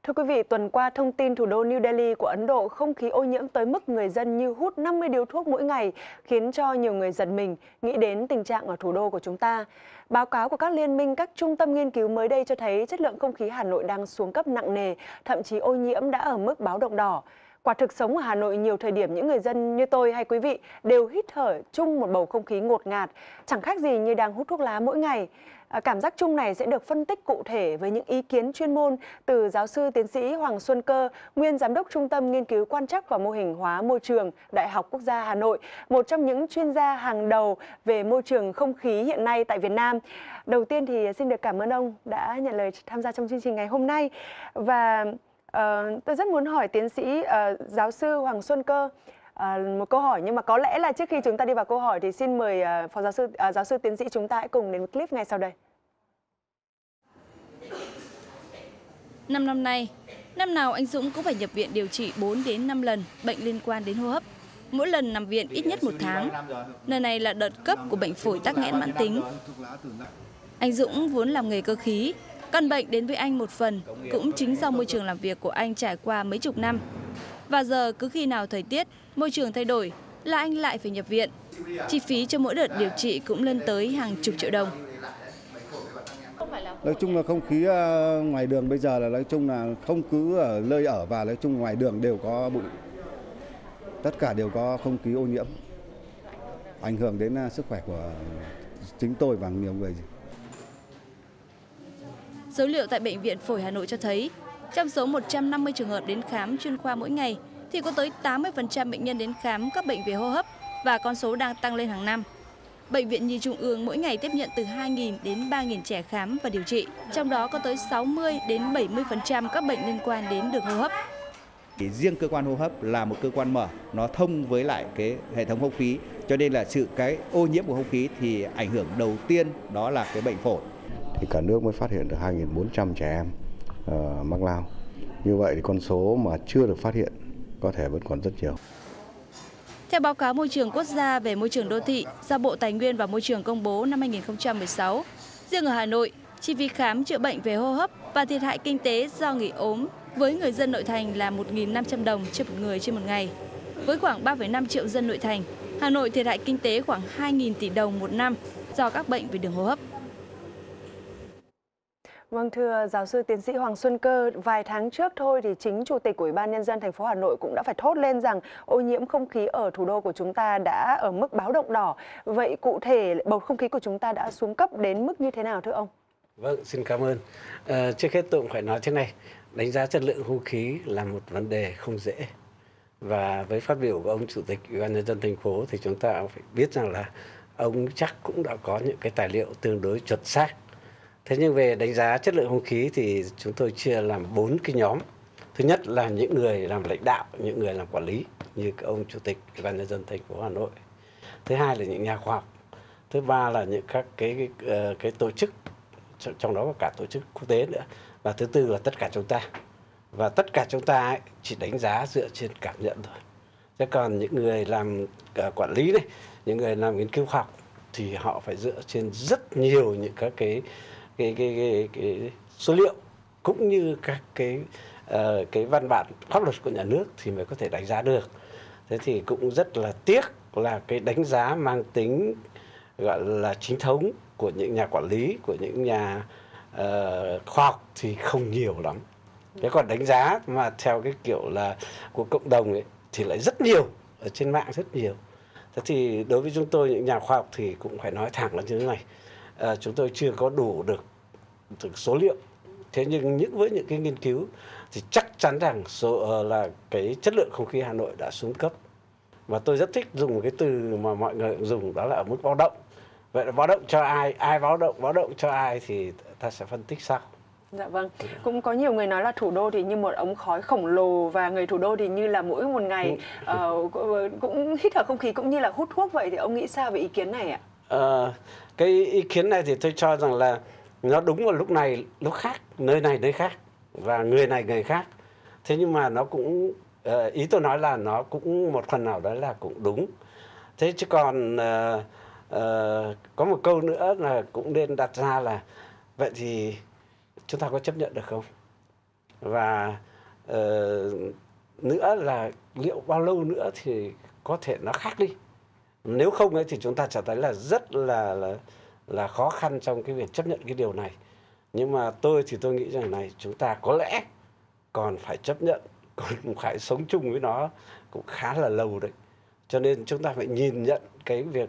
Thưa quý vị, tuần qua thông tin thủ đô New Delhi của Ấn Độ không khí ô nhiễm tới mức người dân như hút 50 điếu thuốc mỗi ngày, khiến cho nhiều người giật mình nghĩ đến tình trạng ở thủ đô của chúng ta. Báo cáo của các liên minh, các trung tâm nghiên cứu mới đây cho thấy chất lượng không khí Hà Nội đang xuống cấp nặng nề, thậm chí ô nhiễm đã ở mức báo động đỏ. Quả thực sống ở Hà Nội nhiều thời điểm những người dân như tôi hay quý vị đều hít thở chung một bầu không khí ngột ngạt, chẳng khác gì như đang hút thuốc lá mỗi ngày. Cảm giác chung này sẽ được phân tích cụ thể với những ý kiến chuyên môn từ giáo sư tiến sĩ Hoàng Xuân Cơ, nguyên giám đốc Trung tâm Nghiên cứu Quan trắc và Mô hình hóa môi trường Đại học Quốc gia Hà Nội, một trong những chuyên gia hàng đầu về môi trường không khí hiện nay tại Việt Nam. Đầu tiên thì xin được cảm ơn ông đã nhận lời tham gia trong chương trình ngày hôm nay. Và tôi rất muốn hỏi tiến sĩ giáo sư Hoàng Xuân Cơ một câu hỏi, nhưng mà có lẽ là trước khi chúng ta đi vào câu hỏi thì xin mời phó giáo sư tiến sĩ chúng ta hãy cùng đến với clip ngay sau đây. 5 năm nay, năm nào anh Dũng cũng phải nhập viện điều trị 4 đến 5 lần bệnh liên quan đến hô hấp. Mỗi lần nằm viện ít nhất 1 tháng. Lần này là đợt cấp của bệnh phổi tắc nghẽn mãn tính. Anh Dũng vốn làm nghề cơ khí. Căn bệnh đến với anh một phần cũng chính do môi trường làm việc của anh trải qua mấy chục năm. Và giờ cứ khi nào thời tiết, môi trường thay đổi là anh lại phải nhập viện. Chi phí cho mỗi đợt điều trị cũng lên tới hàng chục triệu đồng. Nói chung là không khí ngoài đường bây giờ là nói chung là không cứ ở nơi ở và nói chung ngoài đường đều có bụi. Tất cả đều có không khí ô nhiễm. Ảnh hưởng đến sức khỏe của chính tôi và nhiều người. Số liệu tại Bệnh viện Phổi Hà Nội cho thấy, trong số 150 trường hợp đến khám chuyên khoa mỗi ngày, thì có tới 80% bệnh nhân đến khám các bệnh về hô hấp và con số đang tăng lên hàng năm. Bệnh viện Nhi Trung ương mỗi ngày tiếp nhận từ 2.000 đến 3.000 trẻ khám và điều trị, trong đó có tới 60 đến 70% các bệnh liên quan đến đường hô hấp. Riêng cơ quan hô hấp là một cơ quan mở, nó thông với lại cái hệ thống không khí, cho nên là cái ô nhiễm của không khí thì ảnh hưởng đầu tiên đó là cái bệnh phổi. Thì cả nước mới phát hiện được 2.400 trẻ em mắc lao. Như vậy thì con số mà chưa được phát hiện có thể vẫn còn rất nhiều. Theo báo cáo Môi trường Quốc gia về môi trường đô thị do Bộ Tài nguyên và Môi trường công bố năm 2016, riêng ở Hà Nội, chi phí khám chữa bệnh về hô hấp và thiệt hại kinh tế do nghỉ ốm với người dân nội thành là 1.500 đồng trên một người trên một ngày. Với khoảng 3,5 triệu dân nội thành, Hà Nội thiệt hại kinh tế khoảng 2.000 tỷ đồng một năm do các bệnh về đường hô hấp. Vâng, thưa giáo sư tiến sĩ Hoàng Xuân Cơ, vài tháng trước thôi thì chính Chủ tịch Ủy ban Nhân dân thành phố Hà Nội cũng đã phải thốt lên rằng ô nhiễm không khí ở thủ đô của chúng ta đã ở mức báo động đỏ. Vậy cụ thể bầu không khí của chúng ta đã xuống cấp đến mức như thế nào thưa ông? Vâng, xin cảm ơn. Trước hết tôi cũng phải nói thế này, đánh giá chất lượng không khí là một vấn đề không dễ. Và với phát biểu của ông Chủ tịch Ủy ban Nhân dân thành phố thì chúng ta phải biết rằng là ông chắc cũng đã có những cái tài liệu tương đối chuẩn xác. Thế nhưng về đánh giá chất lượng không khí thì chúng tôi chia làm 4 cái nhóm. Thứ nhất là những người làm lãnh đạo, những người làm quản lý như ông Chủ tịch Ủy ban Nhân dân thành phố Hà Nội. Thứ hai là những nhà khoa học. Thứ ba là những các cái tổ chức, trong đó có cả tổ chức quốc tế nữa. Và thứ tư là tất cả chúng ta. Và tất cả chúng ta ấy, chỉ đánh giá dựa trên cảm nhận thôi. Thế còn những người làm quản lý này, những người làm nghiên cứu khoa học thì họ phải dựa trên rất nhiều những các cái số liệu cũng như các cái văn bản pháp luật của nhà nước thì mới có thể đánh giá được. Thế thì cũng rất là tiếc là cái đánh giá mang tính gọi là chính thống của những nhà quản lý, của những nhà khoa học thì không nhiều lắm. Thế còn đánh giá mà theo cái kiểu là của cộng đồng ấy thì lại rất nhiều, ở trên mạng rất nhiều. Thế thì đối với chúng tôi những nhà khoa học thì cũng phải nói thẳng là như thế này, chúng tôi chưa có đủ được số liệu. Thế nhưng với những cái nghiên cứu thì chắc chắn rằng là cái chất lượng không khí Hà Nội đã xuống cấp. Và tôi rất thích dùng cái từ mà mọi người dùng, đó là ở mức báo động. Vậy là báo động cho ai, ai báo động cho ai thì ta sẽ phân tích sau. Dạ vâng, cũng có nhiều người nói là thủ đô thì như một ống khói khổng lồ và người thủ đô thì như là mỗi một ngày cũng hít thở không khí cũng như là hút thuốc vậy, thì ông nghĩ sao về ý kiến này ạ? Cái ý kiến này thì tôi cho rằng là nó đúng vào lúc này lúc khác, nơi này nơi khác và người này người khác. Thế nhưng mà nó cũng ý tôi nói là nó cũng một phần nào đó là cũng đúng. Thế chứ còn có một câu nữa là cũng nên đặt ra là vậy thì chúng ta có chấp nhận được không? và nữa là liệu bao lâu nữa thì có thể nó khác đi. Nếu không ấy thì chúng ta sẽ thấy là rất là khó khăn trong cái việc chấp nhận cái điều này. Nhưng mà tôi nghĩ rằng này, chúng ta có lẽ còn phải chấp nhận, còn phải sống chung với nó cũng khá là lâu đấy. Cho nên chúng ta phải nhìn nhận cái việc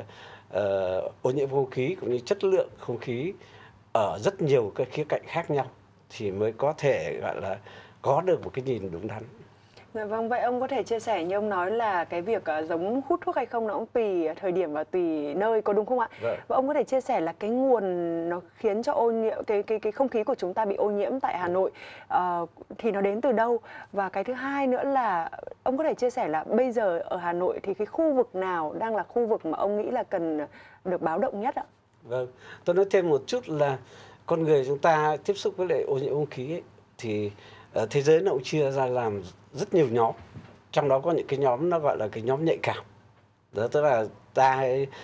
ô nhiễm không khí cũng như chất lượng không khí ở rất nhiều cái khía cạnh khác nhau thì mới có thể gọi là có được một cái nhìn đúng đắn. Dạ vâng, vậy ông có thể chia sẻ như ông nói là cái việc giống hút thuốc hay không nó cũng tùy thời điểm và tùy nơi, có đúng không ạ? Vâng. Và ông có thể chia sẻ là cái nguồn nó khiến cho ô nhiễm cái không khí của chúng ta bị ô nhiễm tại Hà Nội thì nó đến từ đâu? Và cái thứ hai nữa là ông có thể chia sẻ là bây giờ ở Hà Nội thì cái khu vực nào đang là khu vực mà ông nghĩ là cần được báo động nhất ạ? Vâng, tôi nói thêm một chút là con người chúng ta tiếp xúc với lại ô nhiễm không khí ấy, thì thế giới nó cũng chia ra làm rất nhiều nhóm, trong đó có những cái nhóm nó gọi là cái nhóm nhạy cảm. Đó, tức là ta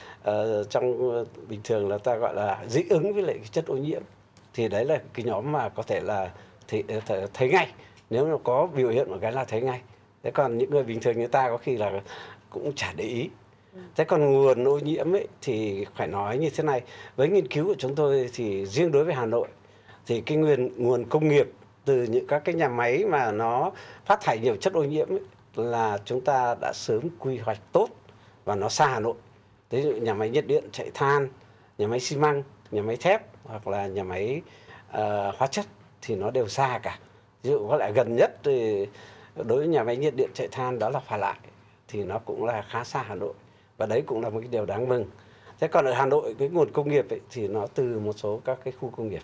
trong bình thường là ta gọi là dị ứng với lại cái chất ô nhiễm, thì đấy là cái nhóm mà có thể là thấy ngay, nếu nó có biểu hiện một cái là thấy ngay. Thế còn những người bình thường như ta có khi là cũng chả để ý. Thế còn nguồn ô nhiễm ấy thì phải nói như thế này, với nghiên cứu của chúng tôi thì riêng đối với Hà Nội thì cái nguồn công nghiệp từ những các cái nhà máy mà nó phát thải nhiều chất ô nhiễm ấy, là chúng ta đã sớm quy hoạch tốt và nó xa Hà Nội. Ví dụ nhà máy nhiệt điện chạy than, nhà máy xi măng, nhà máy thép hoặc là nhà máy hóa chất thì nó đều xa cả. Ví dụ có lại gần nhất thì đối với nhà máy nhiệt điện chạy than đó là Phà Lại, thì nó cũng là khá xa Hà Nội, và đấy cũng là một cái điều đáng mừng. Thế còn ở Hà Nội cái nguồn công nghiệp ấy, thì nó từ một số các cái khu công nghiệp.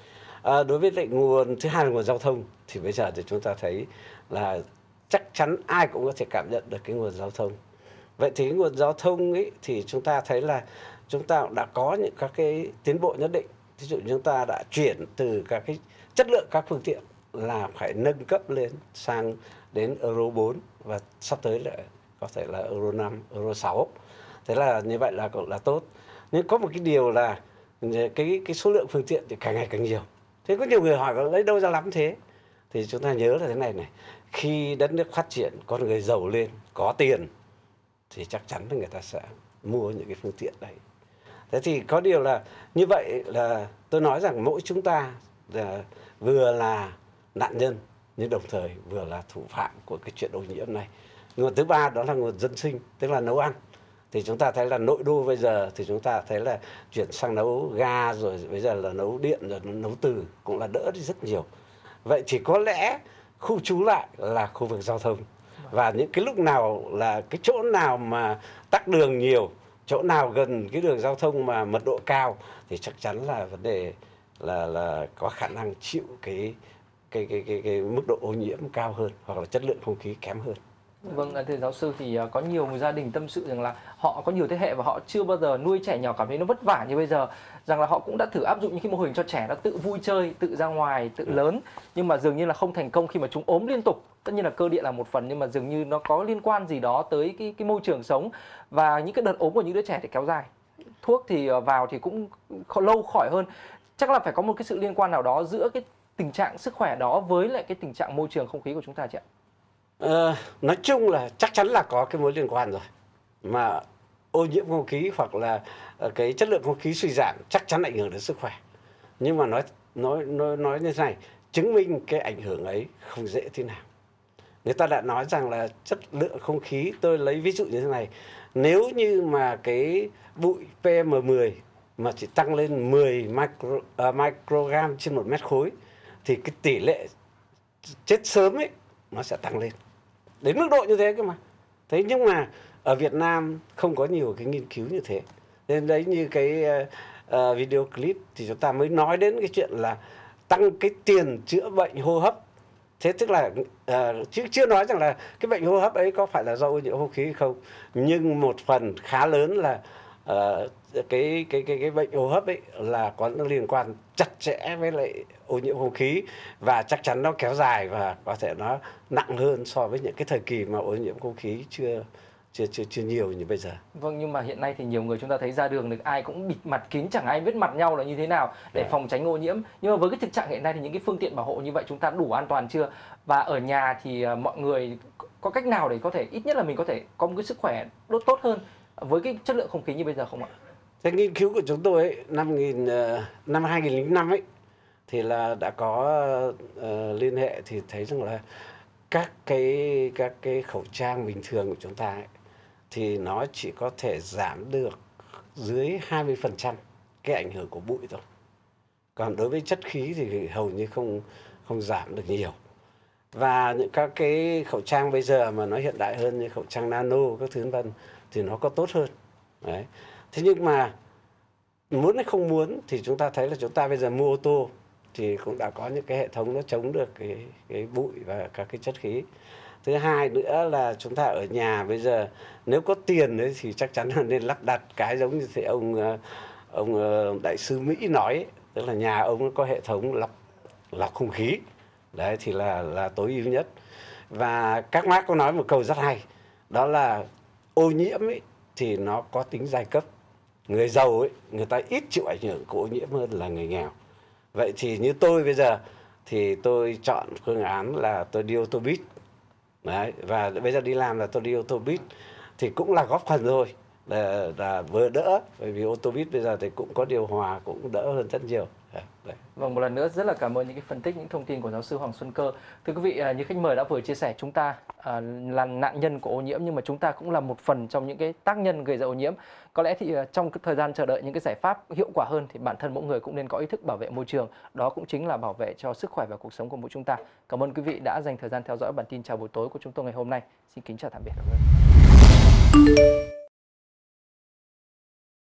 Đối với lại nguồn thứ hai là nguồn giao thông, thì bây giờ thì chúng ta thấy là chắc chắn ai cũng có thể cảm nhận được cái nguồn giao thông. Vậy thì cái nguồn giao thông ấy thì chúng ta thấy là chúng ta đã có những các cái tiến bộ nhất định. Ví dụ chúng ta đã chuyển từ các cái chất lượng các phương tiện là phải nâng cấp lên sang đến Euro 4 và sắp tới lại có thể là Euro 5, Euro 6. Thế là như vậy là cũng là tốt. Nhưng có một cái điều là cái số lượng phương tiện thì càng ngày càng nhiều. Thế có nhiều người hỏi có lấy đâu ra lắm thế? Thì chúng ta nhớ là thế này này, khi đất nước phát triển, con người giàu lên, có tiền thì chắc chắn là người ta sẽ mua những cái phương tiện đấy. Thế thì có điều là như vậy là tôi nói rằng mỗi chúng ta là vừa là nạn nhân nhưng đồng thời vừa là thủ phạm của cái chuyện ô nhiễm này. Nguồn thứ ba đó là nguồn dân sinh, tức là nấu ăn. Thì chúng ta thấy là nội đô bây giờ thì chúng ta thấy là chuyển sang nấu ga rồi bây giờ là nấu điện rồi nấu từ cũng là đỡ đi rất nhiều. Vậy thì có lẽ khu trú lại là khu vực giao thông. Và những cái lúc nào là cái chỗ nào mà tắc đường nhiều, chỗ nào gần cái đường giao thông mà mật độ cao thì chắc chắn là vấn đề là có khả năng chịu cái mức độ ô nhiễm cao hơn hoặc là chất lượng không khí kém hơn. Vâng, thưa giáo sư, thì có nhiều gia đình tâm sự rằng là họ có nhiều thế hệ và họ chưa bao giờ nuôi trẻ nhỏ cảm thấy nó vất vả như bây giờ, rằng là họ cũng đã thử áp dụng những cái mô hình cho trẻ nó tự vui chơi, tự ra ngoài, tự lớn, nhưng mà dường như là không thành công khi mà chúng ốm liên tục. Tất nhiên là cơ địa là một phần, nhưng mà dường như nó có liên quan gì đó tới cái môi trường sống, và những cái đợt ốm của những đứa trẻ thì kéo dài. Thuốc thì vào thì cũng lâu khỏi hơn. Chắc là phải có một cái sự liên quan nào đó giữa cái tình trạng sức khỏe đó với lại cái tình trạng môi trường không khí của chúng ta chị ạ? Nói chung là chắc chắn là có cái mối liên quan rồi. Mà ô nhiễm không khí hoặc là cái chất lượng không khí suy giảm chắc chắn ảnh hưởng đến sức khỏe. Nhưng mà nói như thế này, chứng minh cái ảnh hưởng ấy không dễ thế nào. Người ta đã nói rằng là chất lượng không khí, tôi lấy ví dụ như thế này, nếu như mà cái bụi PM10 mà chỉ tăng lên 10 microgram trên 1 mét khối thì cái tỷ lệ chết sớm ấy nó sẽ tăng lên đến mức độ như thế cơ mà. Thế nhưng mà ở Việt Nam không có nhiều cái nghiên cứu như thế, nên đấy như cái video clip thì chúng ta mới nói đến cái chuyện là tăng cái tiền chữa bệnh hô hấp. Thế tức là chứ chưa nói rằng là cái bệnh hô hấp ấy có phải là do ô nhiễm không khí hay không, nhưng một phần khá lớn là cái bệnh hô hấp ấy là có liên quan chặt chẽ với lại ô nhiễm không khí, và chắc chắn nó kéo dài và có thể nó nặng hơn so với những cái thời kỳ mà ô nhiễm không khí chưa chưa nhiều như bây giờ. Vâng, nhưng mà hiện nay thì nhiều người chúng ta thấy ra đường được ai cũng bịt mặt kín, chẳng ai biết mặt nhau là như thế nào để phòng tránh ô nhiễm. Nhưng mà với cái thực trạng hiện nay thì những cái phương tiện bảo hộ như vậy chúng ta đủ an toàn chưa? Và ở nhà thì mọi người có cách nào để có thể ít nhất là mình có thể có một cái sức khỏe tốt hơn với cái chất lượng không khí như bây giờ không ạ? Cái nghiên cứu của chúng tôi ấy, năm 2005 ấy thì là đã có liên hệ thì thấy rằng là các cái khẩu trang bình thường của chúng ta ấy, thì nó chỉ có thể giảm được dưới 20% cái ảnh hưởng của bụi thôi. Còn đối với chất khí thì hầu như không giảm được nhiều. Và những các cái khẩu trang bây giờ mà nó hiện đại hơn như khẩu trang nano các thứ vân thì nó có tốt hơn. Đấy. Thế nhưng mà muốn hay không muốn thì chúng ta thấy là chúng ta bây giờ mua ô tô thì cũng đã có những cái hệ thống nó chống được cái bụi và các cái chất khí. Thứ hai nữa là chúng ta ở nhà bây giờ nếu có tiền ấy, thì chắc chắn là nên lắp đặt cái giống như thế ông đại sứ Mỹ nói ấy, tức là nhà ông có hệ thống lọc không khí. Đấy thì là tối ưu nhất. Và các Marx có nói một câu rất hay, đó là ô nhiễm ấy thì nó có tính giai cấp. Người giàu ấy, người ta ít chịu ảnh hưởng của ô nhiễm hơn là người nghèo. Vậy thì như tôi bây giờ thì tôi chọn phương án là tôi đi ô tô buýt. Đấy, và bây giờ đi làm là tôi đi ô tô buýt thì cũng là góp phần thôi là vừa đỡ, bởi vì ô tô buýt bây giờ thì cũng có điều hòa, cũng đỡ hơn rất nhiều. Đấy. Vâng, một lần nữa rất là cảm ơn những cái phân tích, những thông tin của giáo sư Hoàng Xuân Cơ. Thưa quý vị, như khách mời đã vừa chia sẻ, chúng ta là nạn nhân của ô nhiễm nhưng mà chúng ta cũng là một phần trong những cái tác nhân gây ra ô nhiễm. Có lẽ thì trong cái thời gian chờ đợi những cái giải pháp hiệu quả hơn thì bản thân mỗi người cũng nên có ý thức bảo vệ môi trường. Đó cũng chính là bảo vệ cho sức khỏe và cuộc sống của mỗi chúng ta. Cảm ơn quý vị đã dành thời gian theo dõi bản tin chào buổi tối của chúng tôi ngày hôm nay. Xin kính chào tạm biệt.